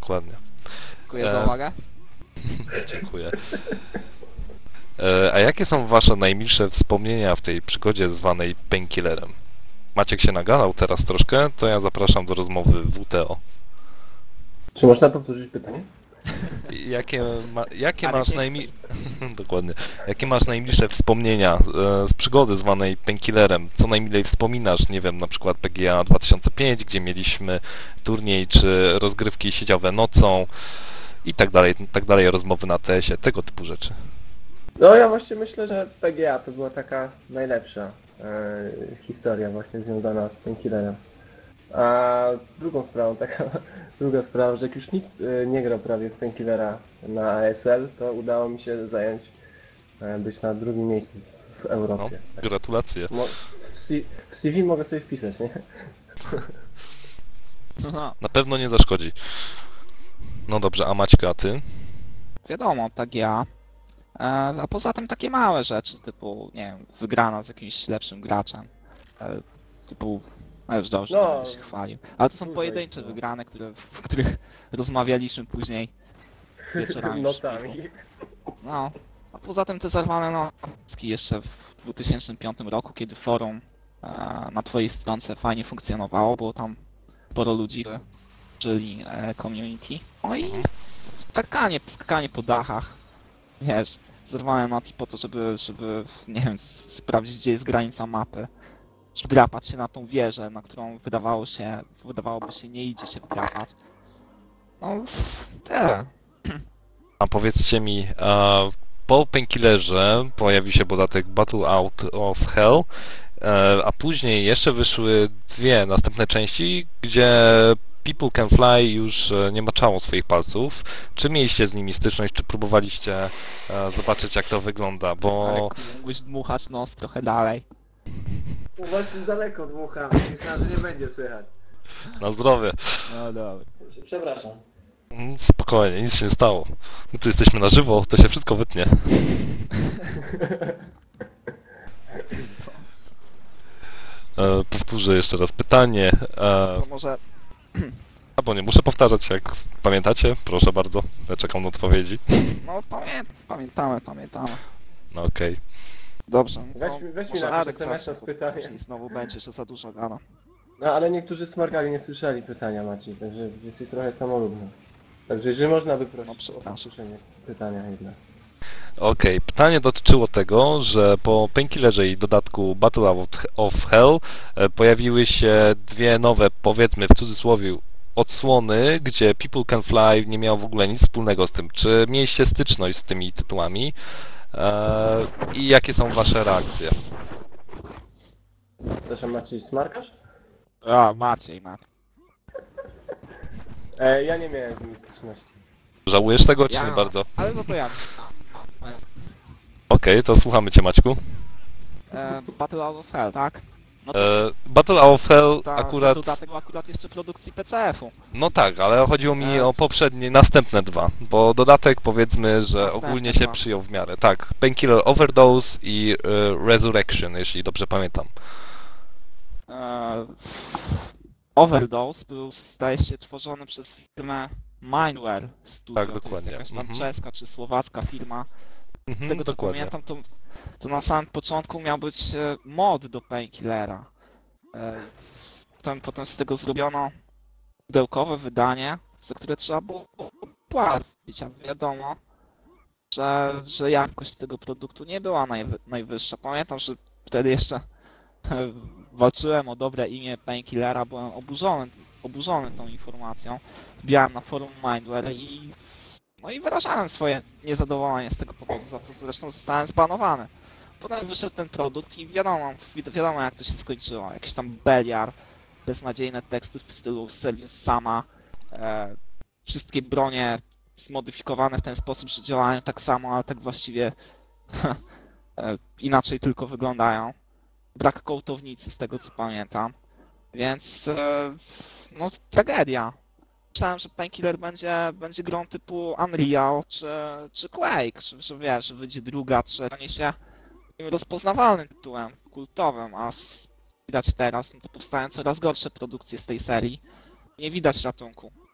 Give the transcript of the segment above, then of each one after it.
dokładnie. Dziękuję za uwagę. Dziękuję. A jakie są wasze najmilsze wspomnienia w tej przygodzie zwanej Painkillerem? Maciek się nagadał teraz troszkę, to ja zapraszam do rozmowy WTO. Czy można powtórzyć pytanie? Jakie masz Dokładnie. Jakie masz najmilsze wspomnienia z przygody zwanej Painkillerem? Co najmilej wspominasz? Nie wiem, na przykład PGA 2005, gdzie mieliśmy turniej, czy rozgrywki sieciowe nocą i tak dalej, rozmowy na TS-ie, tego typu rzeczy. No ja właśnie myślę, że PGA to była taka najlepsza historia właśnie związana z Painkillerem. A druga sprawa, że jak już nikt nie grał prawie w Painkillera na ASL, to udało mi się zająć, być na drugim miejscu w Europie. No, gratulacje. W CV mogę sobie wpisać, nie? Na pewno nie zaszkodzi. No dobrze, a Maćka, a ty? Wiadomo, PGA. A poza tym takie małe rzeczy, typu, nie wiem, wygrana z jakimś lepszym graczem. Typu, no już dobrze, nie będę się chwalił. Ale to są Dużo pojedyncze ich, no. wygrane, w których rozmawialiśmy później wieczorami. przy Nocami. piwu. No, a poza tym te zarwane nocki jeszcze w 2005 roku, kiedy forum na twojej stronce fajnie funkcjonowało, było tam sporo ludzi, czyli community. No i skakanie po dachach. Wiesz, zerwałem noki po to, żeby nie wiem, sprawdzić, gdzie jest granica mapy. Wdrapać się na tą wieżę, na którą wydawałoby się nie idzie się wdrapać. No, tyle. A powiedzcie mi, po Painkillerze pojawił się dodatek Battle Out of Hell, a później jeszcze wyszły dwie następne części, gdzie People Can Fly już nie maczało swoich palców. Czy mieliście z nimi styczność, czy próbowaliście zobaczyć, jak to wygląda? Bo Ale mógłbyś dmuchać nos trochę dalej. Właśnie daleko dmucham, myślałem, że nie będzie słychać. na zdrowie. No dobra. Przepraszam. Spokojnie, nic się nie stało. My tu jesteśmy na żywo, to się wszystko wytnie. Powtórzę jeszcze raz pytanie. To może Albo nie muszę powtarzać, jak pamiętacie? Proszę bardzo, ja czekam na odpowiedzi. no pamiętamy. No okej. Dobrze. Weź mi może napisz Arek SMS-a zacznie, z bo pytaniem. później znowu będzie, że za dużo gada. No ale niektórzy smarkali nie słyszeli pytania, Maciej, także jesteś trochę samolubny. Także jeżeli można by No, prosić o przepraszam. usłyszenie pytania jednak. Okej, pytanie dotyczyło tego, że po Painkillerze i dodatku Battle of Hell pojawiły się dwie nowe, powiedzmy w cudzysłowie, odsłony, gdzie People Can Fly nie miało w ogóle nic wspólnego z tym. Czy mieliście styczność z tymi tytułami? I jakie są wasze reakcje? Co się Maciej, smarkasz? A, Maciej. Ja nie miałem z nimi styczności. Żałujesz tego, czy nie bardzo? Ale za to ja. Okej, to słuchamy cię, Maćku. Battle Out of Hell, tak? No Battle of Hell to akurat... dodatek akurat jeszcze produkcji PCF-u. No tak, ale chodziło mi o poprzednie, następne dwa, bo dodatek powiedzmy, że Następne ogólnie się dwa. przyjął w miarę. Tak, Painkiller Overdose i Resurrection, jeśli dobrze pamiętam. Overdose był, zdaje się, tworzony przez firmę Mindware Studio. Tak, To jest dokładnie. jakaś tam Mhm. czeska czy słowacka firma. Z tego co Dokładnie. pamiętam, to na samym początku miał być mod do Painkillera. Potem z tego zrobiono pudełkowe wydanie, za które trzeba było płacić, a wiadomo, że jakość tego produktu nie była najwyższa. Pamiętam, że wtedy jeszcze walczyłem o dobre imię Painkillera, byłem oburzony tą informacją. Wbijałem na forum Mindware i wyrażałem swoje niezadowolenie z tego powodu, za co zresztą zostałem zbanowany. Potem wyszedł ten produkt i wiadomo jak to się skończyło. Jakiś tam beliar, beznadziejne teksty w stylu Serious Sama, wszystkie bronie zmodyfikowane w ten sposób, że działają tak samo, ale tak właściwie inaczej tylko wyglądają. Brak kołtownicy z tego co pamiętam, więc no tragedia. Myślałem, że Painkiller będzie grą typu Unreal czy Quake, że wiesz, że wyjdzie druga, trzecia, stanie się rozpoznawalnym tytułem, kultowym, a widać teraz, no to powstają coraz gorsze produkcje z tej serii. Nie widać ratunku.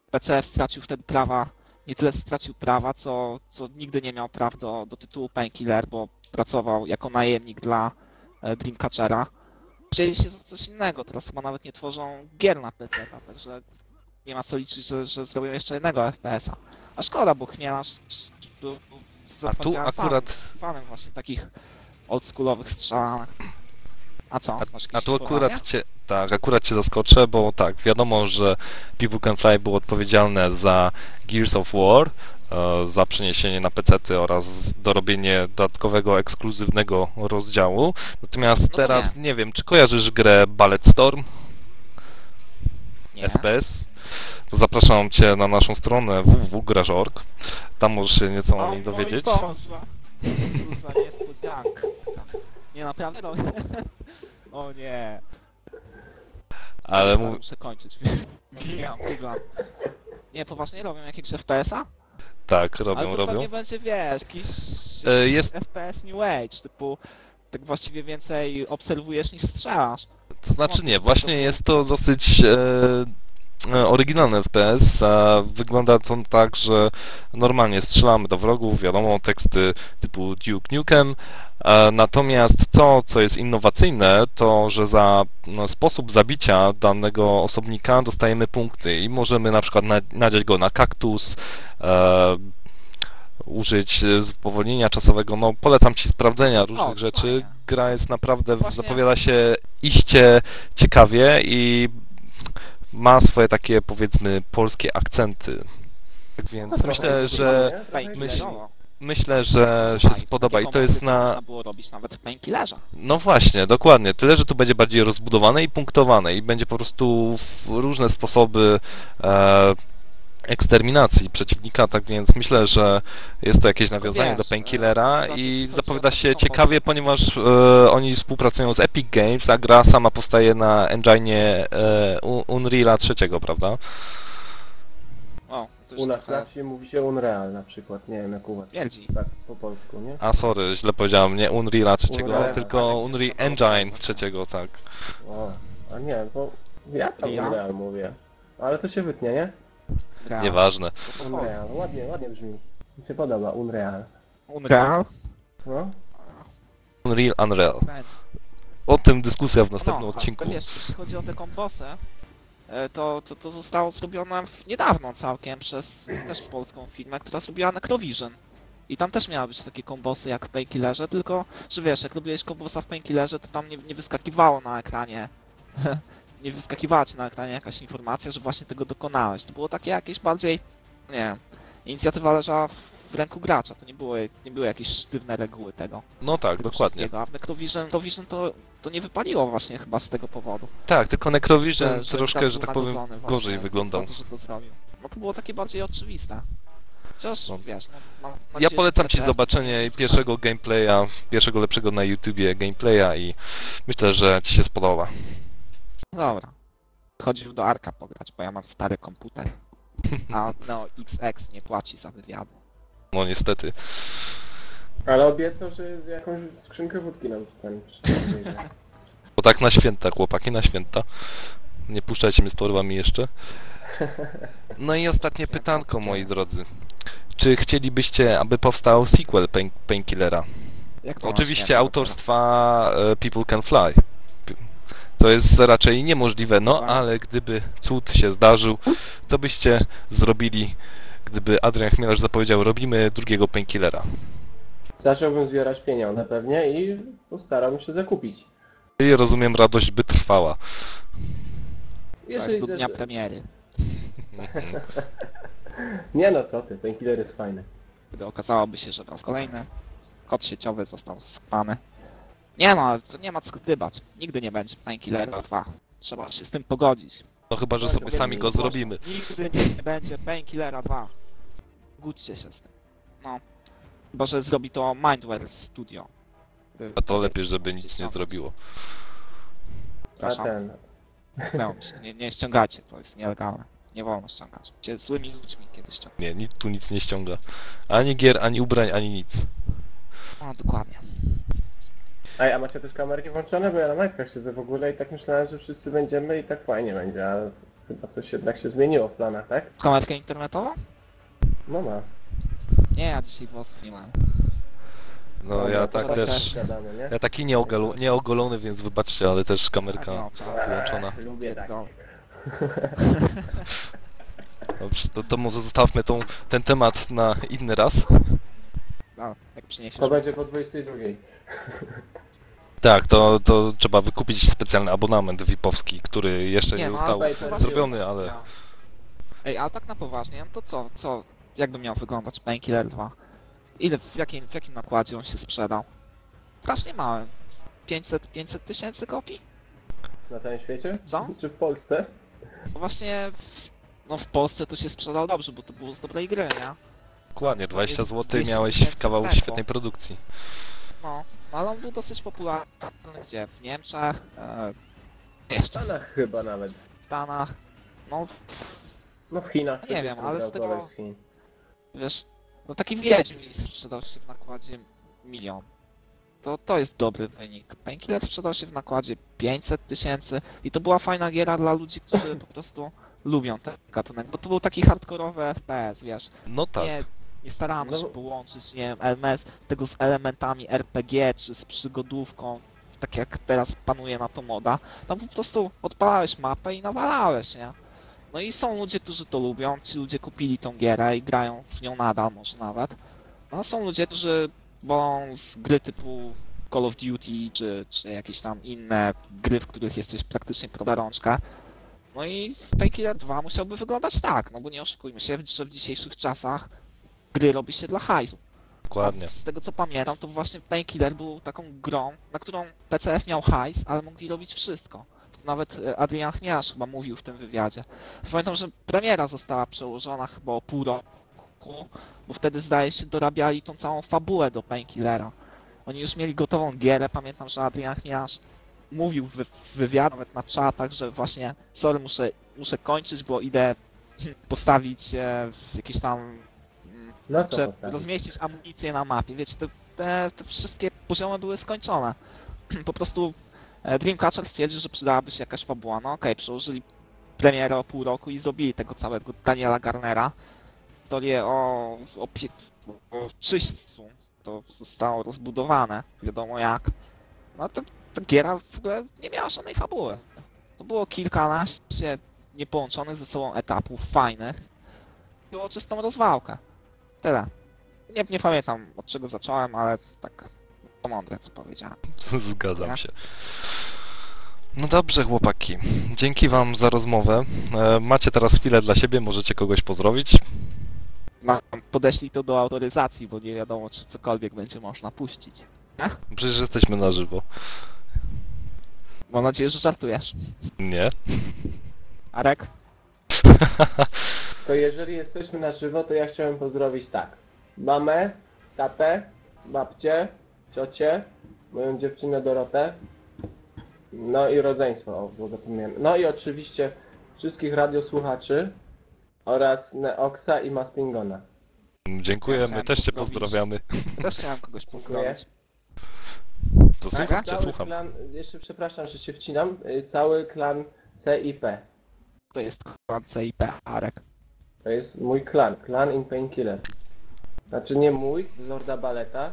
PCF stracił wtedy prawa, nie tyle stracił prawa, co nigdy nie miał praw do tytułu Painkiller, bo pracował jako najemnik dla Dreamcatchera. Wzięli się za coś innego, teraz chyba nawet nie tworzą gier na PC, także nie ma co liczyć, że zrobią jeszcze jednego FPS-a. A szkoda, bo Chmielarz był A tu akurat... fanem właśnie takich oldschoolowych strzelanek. A co? Masz A jakieś tu porównania? akurat cię zaskoczę, bo tak, wiadomo, że People Can Fly było odpowiedzialne za Gears of War, za przeniesienie na PC-ty oraz dorobienie dodatkowego, ekskluzywnego rozdziału. Natomiast No to teraz nie wiem, czy kojarzysz grę Bulletstorm Nie. FPS? To zapraszam cię na naszą stronę www.graż.org. Tam możesz się nieco o niej mój dowiedzieć. Boże. Co za niespodzianka. Nie, naprawdę? No. O nie. Ale Dobra, muszę kończyć. Nie, poważnie robią jakieś FPS-a? tak, Ale robią, to robią. pewnie będzie, wiesz, jakiś Jest FPS New Age, typu tak właściwie więcej obserwujesz niż strzelasz. To znaczy nie, właśnie jest to dosyć oryginalny FPS, a wygląda to tak, że normalnie strzelamy do wrogów, wiadomo, teksty typu Duke Nukem, natomiast to, co jest innowacyjne, to, że za sposób zabicia danego osobnika dostajemy punkty i możemy na przykład nadziać go na kaktus, użyć spowolnienia czasowego. No, polecam ci sprawdzenia różnych rzeczy. fajnie. Gra jest naprawdę, Właśnie- zapowiada się iście ciekawie i ma swoje takie, powiedzmy, polskie akcenty. Tak więc trochę myślę, to że nie? myślę, że się spodoba i to jest na... Można było robić nawet w Painkillerze. No właśnie, dokładnie. Tyle, że tu będzie bardziej rozbudowane i punktowane i będzie po prostu różne sposoby eksterminacji przeciwnika, tak więc myślę, że jest to jakieś nawiązanie do Painkillera i zapowiada się ciekawie, ponieważ oni współpracują z Epic Games, a gra sama powstaje na engine Unreala 3, prawda? O, to już U nas trochę na wsi mówi się Unreal na przykład, nie wiem jak u was. twierdzi. Tak po polsku, nie? A sorry, źle powiedziałem, nie Unreala 3, Unreal. tylko Unreal Engine 3, tak. O, a nie, bo ja tam Ja? Unreal mówię. Ale to się wytnie, nie? Gra. Nieważne. Unreal, ładnie brzmi. Mi się podoba, Unreal. Unreal? No? Unreal. O tym dyskusja w No, następnym odcinku. ale wiesz, jeśli chodzi o te kombosy, to zostało zrobione niedawno całkiem przez też polską firmę, która zrobiła Necrovision. I tam też miały być takie kombosy jak w Painkillerze, tylko że wiesz, jak robiłeś kombosa w Painkillerze, to tam nie wyskakiwało na ekranie. Nie wyskakiwała ci na ekranie jakaś informacja, że właśnie tego dokonałeś. To było takie jakieś bardziej, nie wiem, inicjatywa leżała w ręku gracza, to nie były jakieś sztywne reguły tego. No tak, tego dokładnie. wszystkiego. A w Necrovision to nie wypaliło właśnie chyba z tego powodu. Tak, tylko Necrovision Że troszkę, gracz że był tak powiem, nagrodzony gorzej właśnie wyglądał. Za to, że to zrobił. No to było takie bardziej oczywiste. Chociaż, No. wiesz, no, mam Ja nadzieję, polecam że ci te- zobaczenie pierwszego gameplaya, pierwszego lepszego na YouTubie gameplaya i myślę, że ci się spodoba. Dobra. Chodził do Arka pograć, bo ja mam stary komputer. A no XX nie płaci za wywiady. No niestety. Ale obiecał, że jakąś skrzynkę wódki nam ten przyniesie. Bo tak na święta, chłopaki, na święta. Nie puszczajcie mnie z torbami jeszcze. No i ostatnie pytanko, moi drodzy. Czy chcielibyście, aby powstał sequel Painkillera? Jak to Oczywiście masz, autorstwa People Can Fly. Co jest raczej niemożliwe, no ale gdyby cud się zdarzył, co byście zrobili, gdyby Adrian Chmielarz zapowiedział, robimy drugiego Painkillera? Zacząłbym zbierać pieniądze pewnie i postarałbym się zakupić. I rozumiem, radość by trwała. Tak, do dnia premiery. Nie no co ty, Painkiller jest fajny. Gdy okazałoby się, że raz kolejny kod sieciowy został skopany. Nie no, to nie ma co gdybać. Nigdy nie będzie Painkillera 2. Trzeba się z tym pogodzić. No chyba, że sobie sami go zrobimy. Nigdy nie będzie Painkillera 2. Gódźcie się z tym. No. Chyba, że zrobi to Mindware Studio. A to lepiej, żeby nic nie zrobiło. A Przepraszam, ten... zamknęło mi się. Nie ściągajcie, to jest nielegalne. Nie wolno ściągać. Cię złymi ludźmi kiedyś ściągać. Nie, nikt tu nic nie ściąga. Ani gier, ani ubrań, ani nic. No dokładnie. Ej, a macie też kamerki włączone? Bo ja na majtkach siedzę w ogóle i tak myślałem, że wszyscy będziemy i tak fajnie będzie, ale Chyba coś jednak się zmieniło w planach, tak? Kamerkę internetową? No ma. Nie, ja dzisiaj włosów nie mam. No Dobra, ja to tak tak też. gadamy, nie? Ja taki nieogolony, więc wybaczcie, ale też kamerka wyłączona. Lubię tak. Dobrze, to może zostawmy ten temat na inny raz. No, jak przyniesiesz. To będzie po 22. Tak, to trzeba wykupić specjalny abonament VIP-owski, który jeszcze nie no, został ale to- zrobiony, ale No. Ej, ale tak na poważnie, no to co? Jakby miał wyglądać Painkiller 2? W jakim nakładzie on się sprzedał? Strasznie małym. 500 tysięcy kopii? Na całym świecie? Co? Czy w Polsce? No właśnie, w Polsce to się sprzedał dobrze, bo to było z dobrej gry, nie? dokładnie, 20 jest zł 200 miałeś tysięcy kawał tempo. świetnej produkcji. No, ale on był dosyć popularny gdzie? W Niemczech, W jeszcze Stanach chyba nawet. w Stanach. No, No w Chinach. Nie przecież wiem, tam ale grał z tego- koleś z Chin. wiesz, no taki Wiedźmin sprzedał się w nakładzie 1 000 000. To jest dobry wynik. Painkiller sprzedał się w nakładzie 500 tysięcy i to była fajna giera dla ludzi, którzy po prostu lubią ten gatunek, bo to był taki hardkorowy FPS, wiesz. No tak, Nie starano No. się połączyć, nie wiem, LMS, tego z elementami RPG czy z przygodówką, tak jak teraz panuje na to moda. Tam po prostu odpalałeś mapę i nawalałeś, nie? No i są ludzie, którzy to lubią, ci ludzie kupili tą gierę i grają w nią nadal, może nawet. No a są ludzie, którzy wolą gry typu Call of Duty, czy jakieś tam inne gry, w których jesteś praktycznie pro rączka. No i Painkiller 2 musiałby wyglądać tak, no bo nie oszukujmy się, że w dzisiejszych czasach gry robi się dla hajsu. dokładnie. Z tego co pamiętam, to właśnie Painkiller był taką grą, na którą PCF miał hajs, ale mogli robić wszystko. To nawet Adrian Chmiarz chyba mówił w tym wywiadzie. Pamiętam, że premiera została przełożona chyba o pół roku, bo wtedy zdaje się dorabiali tą całą fabułę do Painkillera. Oni już mieli gotową gierę, pamiętam, że Adrian Chmiarz mówił w wywiadach, nawet na czatach, że właśnie sorry, muszę kończyć, bo idę postawić jakieś tam No co że postawić? rozmieścić amunicję na mapie. Wiecie, te wszystkie poziomy były skończone. Po prostu Dreamcatcher stwierdził, że przydałaby się jakaś fabuła. No okej, przełożyli premierę o pół roku i zrobili tego całego Daniela Garnera. Historię o czyśćcu. To zostało rozbudowane, wiadomo jak. No to ta giera w ogóle nie miała żadnej fabuły. To było kilkanaście niepołączonych ze sobą etapów fajnych. Było czystą rozwałkę. Tyle. Nie pamiętam od czego zacząłem, ale tak to mądre co powiedziałem. Zgadzam Nie? się. No dobrze, chłopaki. Dzięki wam za rozmowę. Macie teraz chwilę dla siebie, możecie kogoś pozdrowić. Podeślij to do autoryzacji, bo nie wiadomo czy cokolwiek będzie można puścić. Przecież jesteśmy na żywo. Mam nadzieję, że żartujesz. Nie? Arek? To jeżeli jesteśmy na żywo, to ja chciałem pozdrowić tak. Mamę, tatę, babcię, ciocię, moją dziewczynę Dorotę, no i rodzeństwo, o, bo zapomniałem. No i oczywiście wszystkich radiosłuchaczy oraz Neoxa i Maspingona. Dziękuję, Ja my chciałem też cię pozdrowić. pozdrawiamy. Też chciałem kogoś pozdrowić. To Tak? słucham cię, Cały słucham. klan, jeszcze przepraszam, że się wcinam, cały klan CIP. To jest klan CIP, Arek. To jest mój klan, klan in Painkiller. Znaczy nie mój, Lorda Baleta.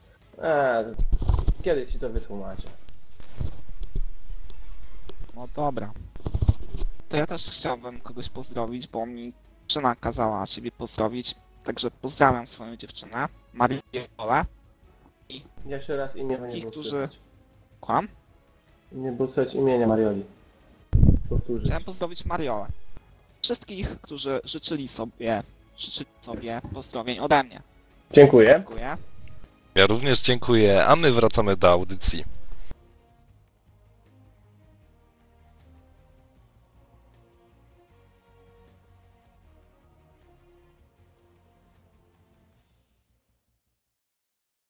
Kiedy ci to wytłumaczę? No dobra. To ja też chciałbym kogoś pozdrowić, bo mi dziewczyna kazała siebie pozdrowić. Także pozdrawiam swoją dziewczynę, Mariolę. Jeszcze raz imię, bo nie Ci, było którzy- słychać. Kłam? Nie było słychać imienia Marioli. Powtórzyć. Chciałem pozdrowić Mariolę. Wszystkich, którzy życzyli sobie pozdrowień ode mnie. Dziękuję. Dziękuję. Ja również dziękuję, a my wracamy do audycji.